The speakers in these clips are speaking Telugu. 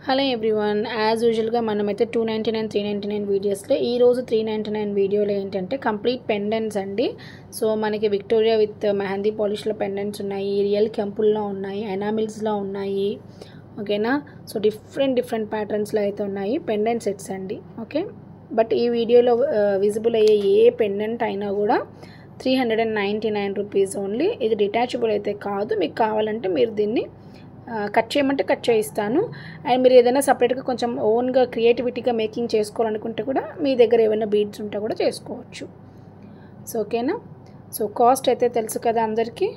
హలో ఎవ్రీవన్, యాజ్ యూజువల్గా మనమైతే 299 399 వీడియోస్లో ఈరోజు 399 వీడియోలో ఏంటంటే కంప్లీట్ పెండెంట్స్ అండి. సో మనకి విక్టోరియా విత్ మెహందీ పాలిష్లో పెండెంట్స్ ఉన్నాయి, రియల్ కెంపుల్లో ఉన్నాయి, ఎనామిల్స్లో ఉన్నాయి. ఓకేనా. సో డిఫరెంట్ ప్యాటర్న్స్లో అయితే ఉన్నాయి పెండెంట్ సెట్స్ అండి. ఓకే, బట్ ఈ వీడియోలో విజిబుల్ అయ్యే ఏ పెండెంట్ అయినా కూడా 399 రూపీస్ ఓన్లీ. ఇది డిటాచబుల్ అయితే కాదు. మీకు కావాలంటే మీరు దీన్ని కట్ చేయమంటే కట్ చేయిస్తాను. అండ్ మీరు ఏదైనా సపరేట్గా కొంచెం ఓన్గా క్రియేటివిటీగా మేకింగ్ చేసుకోవాలనుకుంటే కూడా మీ దగ్గర ఏమైనా బీడ్స్ ఉంటే కూడా చేసుకోవచ్చు. సో ఓకేనా. సో కాస్ట్ అయితే తెలుసు కదా అందరికీ,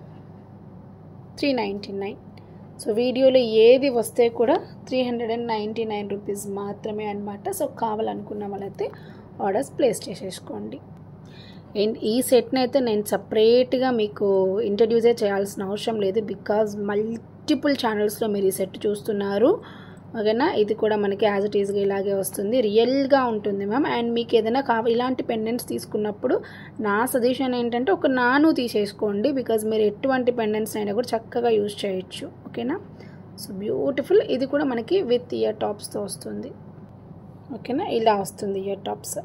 399. సో వీడియోలో ఏది వస్తే కూడా 399 రూపీస్ మాత్రమే అనమాట. సో కావాలనుకున్న వాళ్ళైతే ఆర్డర్స్ ప్లేస్ చేసేసుకోండి. అండ్ ఈ సెట్ని అయితే నేను సపరేట్గా మీకు ఇంట్రడ్యూసే చేయాల్సిన అవసరం లేదు, బికాజ్ మల్టిపుల్ ఛానల్స్లో మీరు ఈ సెట్ చూస్తున్నారు. ఓకేనా. ఇది కూడా మనకి యాజ్ ఇట్ ఈజ్గా ఇలాగే వస్తుంది, రియల్గా ఉంటుంది మ్యామ్. అండ్ మీకు ఏదైనా ఇలాంటి పెండెంట్స్ తీసుకున్నప్పుడు నా సజెషన్ ఏంటంటే ఒక నాను తీసేసుకోండి, బికాజ్ మీరు ఎటువంటి పెండెంట్స్ అయినా కూడా చక్కగా యూజ్ చేయొచ్చు. ఓకేనా. So beautiful. ఇది కూడా మనకి విత్ ఇయర్ టాప్స్తో వస్తుంది. ఓకేనా, ఇలా వస్తుంది ఇయర్ టాప్స్,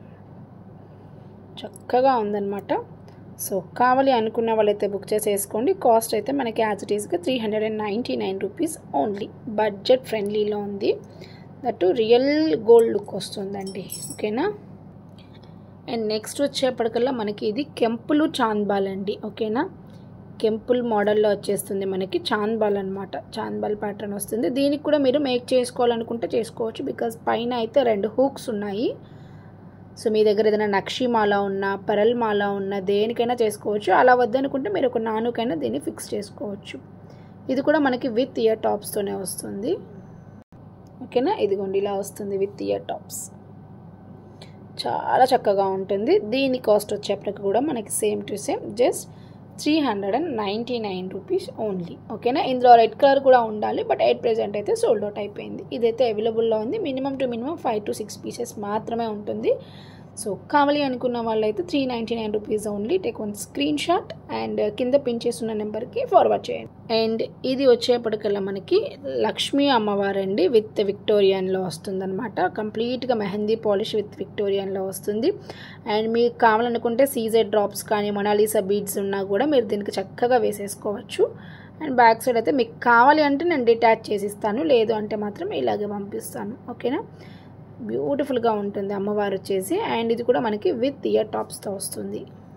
చక్కగా ఉందన్నమాట. సో కావాలి అనుకున్న వాళ్ళైతే బుక్ చేసేసుకోండి. కాస్ట్ అయితే మనకి యాజ్ ఇట్ ఈస్గా 399 రూపీస్ ఓన్లీ. బడ్జెట్ ఫ్రెండ్లీలో ఉంది, దట్టు రియల్ గోల్డ్ లుక్ వస్తుందండి. ఓకేనా. అండ్ నెక్స్ట్ వచ్చేప్పటికల్లా మనకి ఇది కెంపులు చాంద్బాల్ అండి. ఓకేనా. కెంపుల్ మోడల్లో వచ్చేస్తుంది మనకి చాంద్బాల్ అనమాట. చాంద్బాల్ ప్యాటర్న్ వస్తుంది. దీనికి కూడా మీరు మేక్ చేసుకోవాలనుకుంటే చేసుకోవచ్చు, బికాజ్ పైన అయితే 2 హూక్స్ ఉన్నాయి. సో మీ దగ్గర ఏదైనా నక్షి మాల ఉన్నా, పెరల్ మాల ఉన్నా, దేనికైనా చేసుకోవచ్చు. అలా వద్దనుకుంటే మీరు ఒక నానుకైనా దీన్ని ఫిక్స్ చేసుకోవచ్చు. ఇది కూడా మనకి విత్ ఇయర్ టాప్స్తోనే వస్తుంది. ఓకేనా. ఇదిగోండి ఇలా వస్తుంది విత్ ఇయర్ టాప్స్, చాలా చక్కగా ఉంటుంది. దీని కాస్ట్ వచ్చేప్పటికి కూడా మనకి same to same just 399 rupees only. ఓకేనా. ఇందులో రెడ్ కలర్ కూడా ఉండాలి, బట్ ఎట్ ప్రెజెంట్ అయితే సోల్డ్ అవుట్ అయిపోయింది. ఇదైతే అవైలబుల్లో ఉంది. మినిమం 5 to 6 పీసెస్ మాత్రమే ఉంటుంది. సో కావాలి అనుకున్న వాళ్ళైతే 399 rupees only. Take one screen shot and కింద పిన్ చేస్తున్న నెంబర్కి ఫార్వర్డ్ చేయండి. అండ్ ఇది వచ్చేప్పటికల్లా మనకి లక్ష్మీ అమ్మవారండి విత్ విక్టోరియన్లో వస్తుందన్నమాట. కంప్లీట్గా మెహందీ పాలిష్ విత్ విక్టోరియన్లో వస్తుంది. అండ్ మీకు కావాలనుకుంటే సీజెడ్ డ్రాప్స్ కానీ మొనాలిసా బీడ్స్ ఉన్నా కూడా మీరు దీనికి చక్కగా వేసేసుకోవచ్చు. అండ్ బ్యాక్ సైడ్ అయితే మీకు కావాలి అంటే నేను డిటాచ్ చేసి ఇస్తాను, లేదు అంటే మాత్రం ఇలాగే పంపిస్తాను. ఓకేనా. బ్యూటిఫుల్గా ఉంటుంది అమ్మవారు వచ్చేసి. అండ్ ఇది కూడా మనకి విత్ ఇయర్ టాప్స్తో వస్తుంది.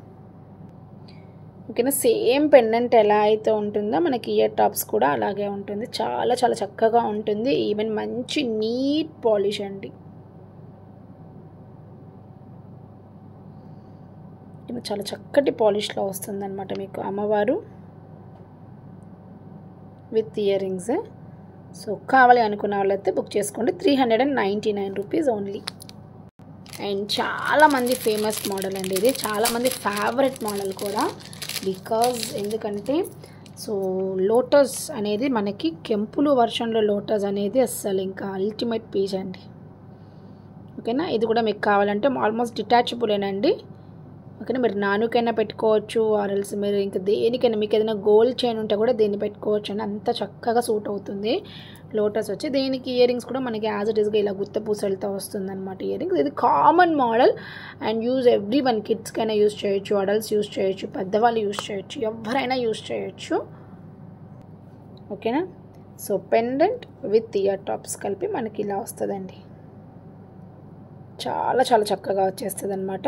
ఓకేనా. సేమ్ పెండెంట్ ఎలా అయితే ఉంటుందో మనకి ఇయర్ టాప్స్ కూడా అలాగే ఉంటుంది. చాలా చక్కగా ఉంటుంది. ఈవెన్ మంచి నీట్ పాలిష్ అండి. చాలా చక్కటి పాలిష్లో వస్తుంది అనమాట మీకు అమ్మవారు విత్ ఇయర్ రింగ్స్. సో కావాలి అనుకున్న వాళ్ళైతే బుక్ చేసుకోండి. 399 రూపీస్ ఓన్లీ. అండ్ చాలామంది ఫేమస్ మోడల్ అండి ఇది, చాలామంది ఫేవరెట్ మోడల్ కూడా. బికాజ్ ఎందుకంటే సో లోటస్ అనేది మనకి కెంపులు వర్షన్లో లోటస్ అనేది అస్సలు ఇంకా అల్టిమేట్ పీస్ అండి. ఓకేనా. ఇది కూడా మీకు కావాలంటే ఆల్మోస్ట్ డిటాచబులేనండి. ఓకేనా. మీరు నానుకైనా పెట్టుకోవచ్చు, ఆర్ఎల్స్ మీరు ఇంకా దేనికైనా మీకు ఏదైనా గోల్డ్ చైన్ ఉంటే కూడా దీన్ని పెట్టుకోవచ్చు అండి. అంత చక్కగా సూట్ అవుతుంది లోటస్ వచ్చి. దీనికి ఇయర్ రింగ్స్ కూడా మనకి యాజ్ ఇట్ ఈస్గా ఇలా గుత్త పూసలతో వస్తుంది అనమాట ఇయర్ రింగ్స్. ఇది common model and use everyone. కిడ్స్కైనా యూజ్ చేయొచ్చు, అడల్ట్స్ యూజ్ చేయొచ్చు, పెద్దవాళ్ళు యూజ్ చేయొచ్చు, ఎవరైనా యూజ్ చేయొచ్చు. ఓకేనా. So pendant with ear tops కలిపి మనకి ఇలా వస్తుందండి. చాలా చక్కగా వచ్చేస్తుంది అనమాట.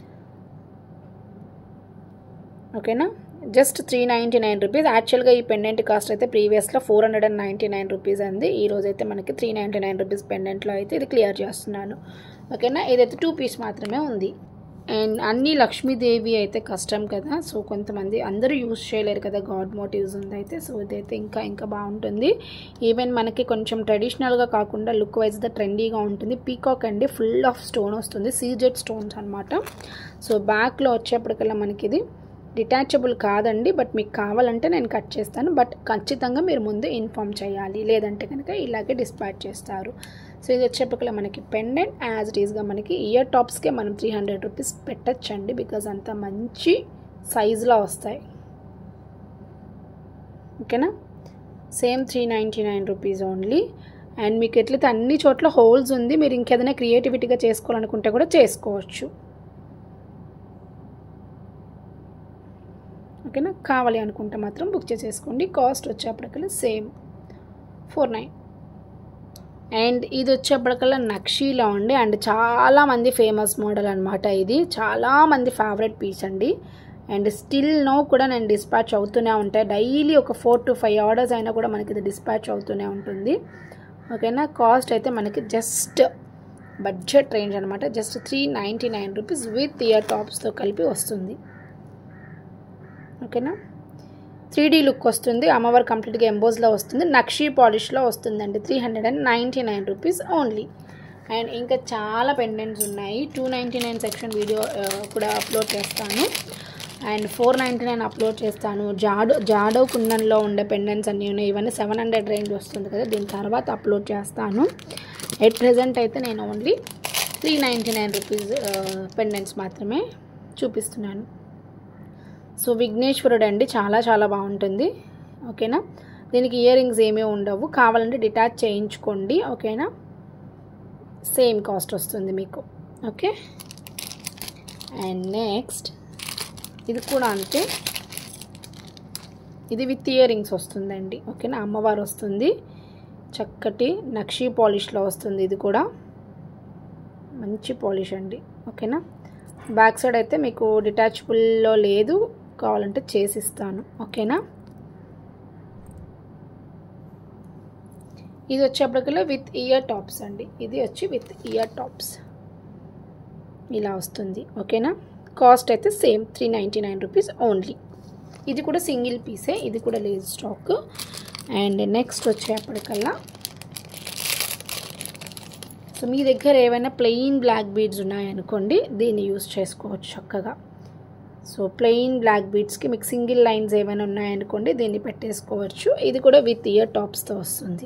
ఓకేనా. Just 399 rupees. యాక్చువల్గా ఈ పెండెంట్ కాస్ట్ అయితే ప్రీవియస్లో 499 రూపీస్ అంది. ఈరోజైతే మనకి 399 రూపీస్ పెండెంట్లో అయితే ఇది క్లియర్ చేస్తున్నాను. ఓకేనా. ఇదైతే 2 పీస్ మాత్రమే ఉంది. అండ్ అన్నీ లక్ష్మీదేవి అయితే కష్టం కదా, సో కొంతమంది అందరూ యూజ్ చేయలేరు కదా, గాడ్ మోటివ్స్ ఉంది అయితే. సో ఇదైతే ఇంకా బాగుంటుంది. ఈవెన్ మనకి కొంచెం ట్రెడిషనల్గా కాకుండా లుక్ వైజ్గా ట్రెండీగా ఉంటుంది. పీకాక్ అండి, ఫుల్ ఆఫ్ స్టోన్ వస్తుంది, సీజెడ్ స్టోన్స్ అనమాట. సో బ్యాక్లో వచ్చేప్పటికల్లా మనకి ఇది డిటాచబుల్ కాదండి, బట్ మీకు కావాలంటే నేను కట్ చేస్తాను. బట్ ఖచ్చితంగా మీరు ముందు ఇన్ఫామ్ చేయాలి, లేదంటే కనుక ఇలాగే డిస్పాచ్ చేస్తారు. సో ఇది వచ్చేప్పటికల్లా మనకి పెండెంట్ యాజ్ ఇట్ ఈస్గా మనకి ఇయర్ టాప్స్కే మనం 300 రూపీస్ పెట్టచ్చండి, బికాజ్ అంత మంచి సైజులో వస్తాయి. ఓకేనా. Same 399 rupees only. అండ్ మీకు ఎట్లయితే అన్ని చోట్ల హోల్స్ ఉంది, మీరు ఇంకేదైనా క్రియేటివిటీగా చేసుకోవాలనుకుంటే కూడా చేసుకోవచ్చు. ఓకేనా, కావాలి అనుకుంటే మాత్రం బుక్ చేసేసుకోండి. Cost వచ్చేప్పటికల్లా same 49. అండ్ ఇది వచ్చేప్పటికల్లా నక్షీలో ఉండి అండ్ చాలామంది ఫేమస్ మోడల్ అనమాట. ఇది చాలామంది ఫేవరెట్ పీస్ అండి. అండ్ స్టిల్ నో కూడా నేను డిస్పాచ్ అవుతూనే ఉంటాయి. డైలీ ఒక 4 to 5 ఆర్డర్స్ అయినా కూడా మనకి ఇది డిస్పాచ్ అవుతూనే ఉంటుంది. ఓకేనా, కాస్ట్ అయితే మనకి జస్ట్ బడ్జెట్ రేంజ్ అనమాట. జస్ట్ 399 రూపీస్ విత్ ఇయర్ టాప్స్తో కలిపి వస్తుంది. ఓకేనా, 3D లుక్ వస్తుంది. అమ్మవారు కంప్లీట్గా ఎంబోస్లో వస్తుంది. నక్షీ పాలిష్లో వస్తుందండి. 399 రూపీస్ ఓన్లీ. అండ్ ఇంకా చాలా పెండెంట్స్ ఉన్నాయి. 299 సెక్షన్ వీడియో కూడా అప్లోడ్ చేస్తాను. అండ్ 499 అప్లోడ్ చేస్తాను. జాడో కుందన్లో ఉండే పెండెంట్స్ అన్నీ ఉన్నాయి. ఇవన్నీ 700 రేంజ్ వస్తుంది కదా, దీని తర్వాత అప్లోడ్ చేస్తాను. ఎట్ ప్రెజెంట్ అయితే నేను ఓన్లీ 399 రూపీస్ పెండెంట్స్ మాత్రమే చూపిస్తున్నాను. సో విఘ్నేశ్వరుడు అండి, చాలా చాలా బాగుంటుంది. ఓకేనా, దీనికి ఇయర్ రింగ్స్ ఏమీ ఉండవు, కావాలంటే డిటాచ్ చేయించుకోండి. ఓకేనా, సేమ్ కాస్ట్ వస్తుంది మీకు. ఓకే, అండ్ నెక్స్ట్ ఇది కూడా అంతే. ఇది విత్ ఇయర్ రింగ్స్ వస్తుందండి. ఓకేనా, అమ్మవారు వస్తుంది, చక్కటి నక్షీ పాలిష్లో వస్తుంది. ఇది కూడా మంచి పాలిష్ అండి. ఓకేనా, బ్యాక్ సైడ్ అయితే మీకు డిటాచబుల్లో లేదు, కావాలంటే చేసిస్తాను. ఓకేనా, ఇది వచ్చేప్పటికల్లా విత్ ఇయర్ టాప్స్ అండి. ఇది వచ్చి విత్ ఇయర్ టాప్స్ ఇలా వస్తుంది. ఓకేనా, కాస్ట్ అయితే సేమ్ 399 రూపీస్ ఓన్లీ. ఇది కూడా సింగిల్ పీసే, ఇది కూడా లేదు స్టాక్. అండ్ నెక్స్ట్ వచ్చేప్పటికల్లా సో మీ దగ్గర ఏమైనా ప్లెయిన్ బ్లాక్ బీడ్స్ ఉన్నాయనుకోండి, దీన్ని యూస్ చేసుకోవచ్చు చక్కగా. సో ప్లెయిన్ బ్లాక్ బీడ్స్కి మీకు సింగిల్ లైన్స్ ఏమైనా ఉన్నాయనుకోండి, దీన్ని పెట్టేసుకోవచ్చు. ఇది కూడా విత్ ఇయర్ టాప్స్తో వస్తుంది.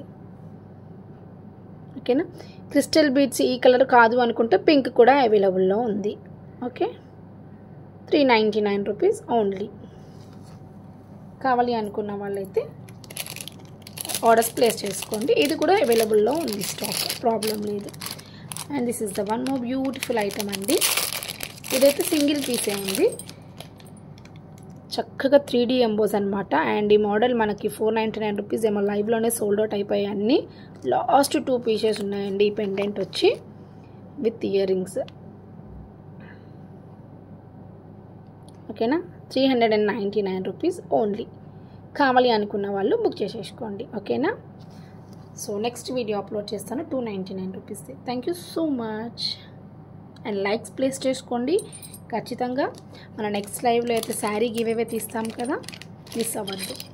ఓకేనా, క్రిస్టల్ బీడ్స్ ఈ కలర్ కాదు అనుకుంటే పింక్ కూడా అవైలబుల్లో ఉంది. Okay, 399 rupees only. కావాలి అనుకున్న వాళ్ళైతే ఆర్డర్స్ ప్లేస్ చేసుకోండి. ఇది కూడా అవైలబుల్లో ఉంది స్టాక్, ప్రాబ్లం లేదు. And this is the one more beautiful item అండి. ఇదైతే సింగిల్ పీసే ఉంది, చక్కగా 3D ఎంబోస్ అనమాట. అండ్ ఈ మోడల్ మనకి 499 రూపీస్ ఏమో లైవ్లోనే సోల్డ్ అవుట్ అయిపోయాయి అన్నీ. లాస్ట్ 2 పీసెస్ ఉన్నాయండి. ఈ పెండెంట్ వచ్చి విత్ ఇయర్ రింగ్స్. ఓకేనా, 399 రూపీస్ ఓన్లీ. కావాలి అనుకున్న వాళ్ళు బుక్ చేసేసుకోండి. ఓకేనా, సో నెక్స్ట్ వీడియో అప్లోడ్ చేస్తాను 299 rupees. Thank you so much. And likes place చేసుకోండి ఖచ్చితంగా. మన నెక్స్ట్ లైవ్లో అయితే శారీ గివ్ అవే తీస్తాం కదా, మిస్ అవ్వద్దు.